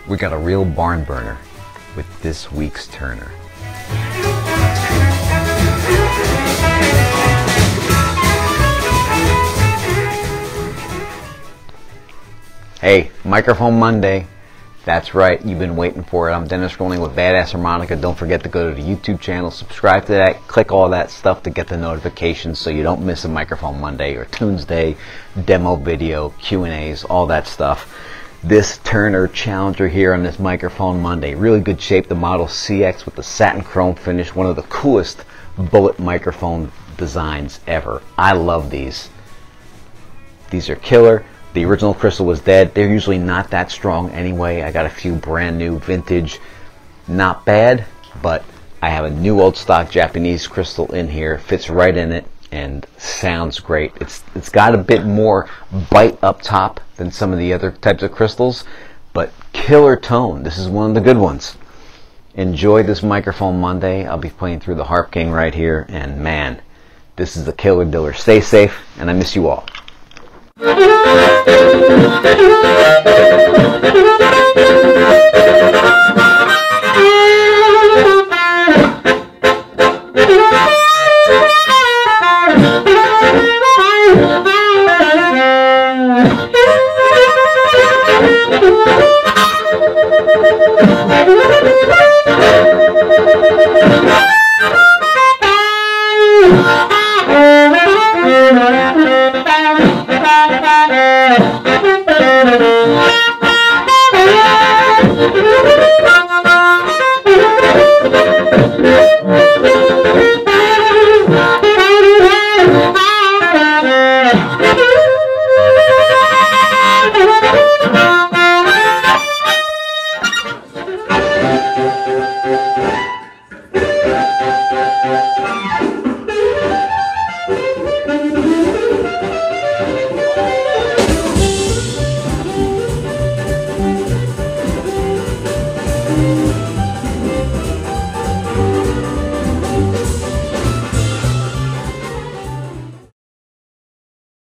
We got a real barn burner with this week's Turner. Hey, Microphone Monday. That's right, you've been waiting for it. I'm Dennis Rolling with Badass Harmonica. Don't forget to go to the YouTube channel, subscribe to that, click all that stuff to get the notifications so you don't miss a Microphone Monday or Tuesday, demo video, Q&As, all that stuff. This Turner Challenger here on this Microphone Monday. Really good shape, the Model CX with the satin chrome finish. One of the coolest bullet microphone designs ever. I love these. These are killer. The original crystal was dead. They're usually not that strong anyway. I got a few brand new vintage. Not bad, but I have a new old stock Japanese crystal in here. Fits right in it and sounds great. It's got a bit more bite up top than some of the other types of crystals, but killer tone. This is one of the good ones. Enjoy this Microphone Monday. I'll be playing through the Harp King right here, and man, this is the killer diller. Stay safe, and I miss you all.